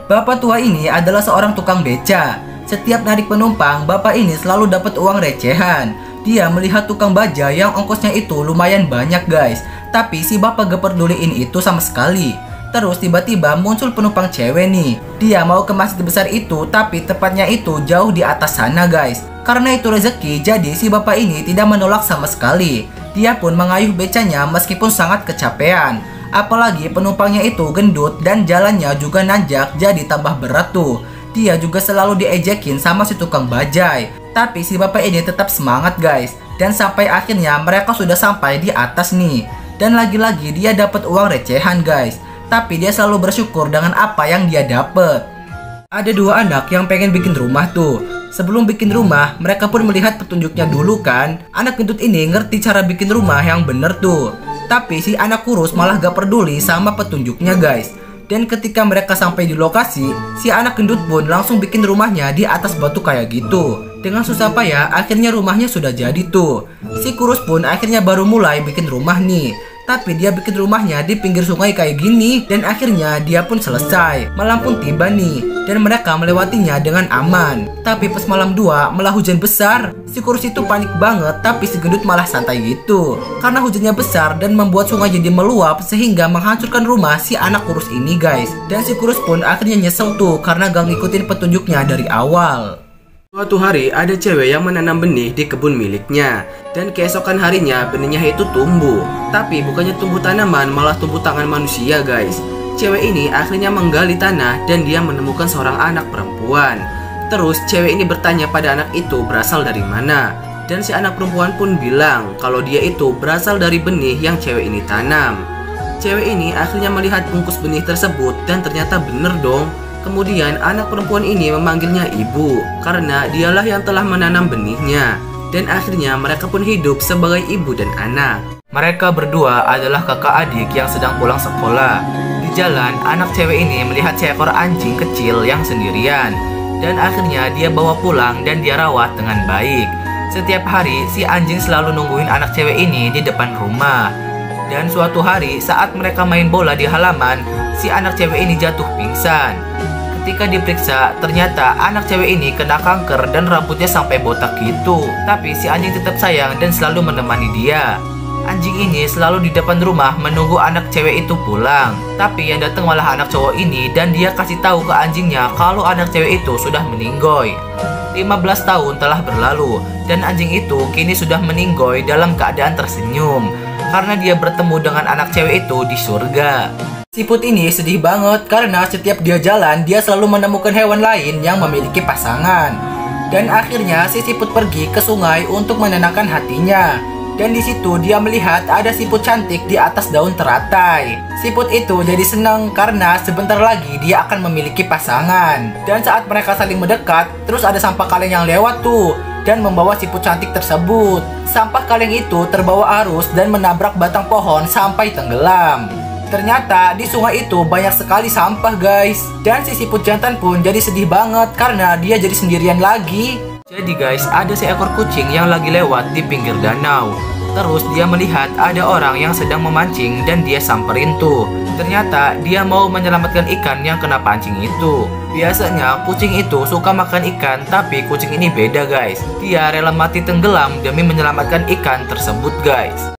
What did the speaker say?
Bapak tua ini adalah seorang tukang beca. Setiap narik penumpang, bapak ini selalu dapat uang recehan. Dia melihat tukang baja yang ongkosnya itu lumayan banyak guys. Tapi si bapak gak peduliin itu sama sekali. Terus tiba-tiba muncul penumpang cewek nih. Dia mau ke masjid besar itu, tapi tepatnya itu jauh di atas sana guys. Karena itu rezeki, jadi si bapak ini tidak menolak sama sekali. Dia pun mengayuh becanya meskipun sangat kecapean. Apalagi penumpangnya itu gendut dan jalannya juga nanjak, jadi tambah berat tuh. Dia juga selalu diejekin sama si tukang bajai. Tapi si bapak ini tetap semangat guys. Dan sampai akhirnya mereka sudah sampai di atas nih. Dan lagi-lagi dia dapat uang recehan guys. Tapi dia selalu bersyukur dengan apa yang dia dapat. Ada dua anak yang pengen bikin rumah tuh. Sebelum bikin rumah, mereka pun melihat petunjuknya dulu kan. Anak gendut ini ngerti cara bikin rumah yang bener tuh. Tapi si anak kurus malah gak peduli sama petunjuknya guys. Dan ketika mereka sampai di lokasi, si anak gendut pun langsung bikin rumahnya di atas batu kayak gitu. Dengan susah payah, akhirnya rumahnya sudah jadi tuh. Si kurus pun akhirnya baru mulai bikin rumah nih. Tapi dia bikin rumahnya di pinggir sungai kayak gini. Dan akhirnya dia pun selesai. Malam pun tiba nih. Dan mereka melewatinya dengan aman. Tapi pas malam 2 malah hujan besar. Si kurus itu panik banget. Tapi si gendut malah santai gitu. Karena hujannya besar dan membuat sungai jadi meluap. Sehingga menghancurkan rumah si anak kurus ini guys. Dan si kurus pun akhirnya nyesel tuh. Karena gak ngikutin petunjuknya dari awal. Suatu hari ada cewek yang menanam benih di kebun miliknya. Dan keesokan harinya benihnya itu tumbuh. Tapi bukannya tumbuh tanaman, malah tumbuh tangan manusia guys. Cewek ini akhirnya menggali tanah dan dia menemukan seorang anak perempuan. Terus cewek ini bertanya pada anak itu berasal dari mana. Dan si anak perempuan pun bilang kalau dia itu berasal dari benih yang cewek ini tanam. Cewek ini akhirnya melihat bungkus benih tersebut dan ternyata bener dong. Kemudian anak perempuan ini memanggilnya ibu karena dialah yang telah menanam benihnya. Dan akhirnya mereka pun hidup sebagai ibu dan anak. Mereka berdua adalah kakak adik yang sedang pulang sekolah. Di jalan, anak cewek ini melihat seekor anjing kecil yang sendirian. Dan akhirnya dia bawa pulang dan dia rawat dengan baik. Setiap hari si anjing selalu nungguin anak cewek ini di depan rumah. Dan suatu hari saat mereka main bola di halaman, si anak cewek ini jatuh pingsan. Ketika diperiksa, ternyata anak cewek ini kena kanker dan rambutnya sampai botak gitu. Tapi si anjing tetap sayang dan selalu menemani dia. Anjing ini selalu di depan rumah menunggu anak cewek itu pulang. Tapi yang datang malah anak cowok ini dan dia kasih tahu ke anjingnya kalau anak cewek itu sudah meninggoy. 15 tahun telah berlalu dan anjing itu kini sudah meninggoy dalam keadaan tersenyum. Karena dia bertemu dengan anak cewek itu di surga. Siput ini sedih banget karena setiap dia jalan, dia selalu menemukan hewan lain yang memiliki pasangan. Dan akhirnya si siput pergi ke sungai untuk menenangkan hatinya. Dan di situ dia melihat ada siput cantik di atas daun teratai. Siput itu jadi senang karena sebentar lagi dia akan memiliki pasangan. Dan saat mereka saling mendekat, terus ada sampah kaleng yang lewat tuh dan membawa siput cantik tersebut. Sampah kaleng itu terbawa arus dan menabrak batang pohon sampai tenggelam. Ternyata di sungai itu banyak sekali sampah guys. Dan si siput jantan pun jadi sedih banget karena dia jadi sendirian lagi. Jadi guys, ada seekor kucing yang lagi lewat di pinggir danau. Terus dia melihat ada orang yang sedang memancing dan dia samperin tuh. Ternyata dia mau menyelamatkan ikan yang kena pancing itu. Biasanya kucing itu suka makan ikan, tapi kucing ini beda guys. Dia rela mati tenggelam demi menyelamatkan ikan tersebut guys.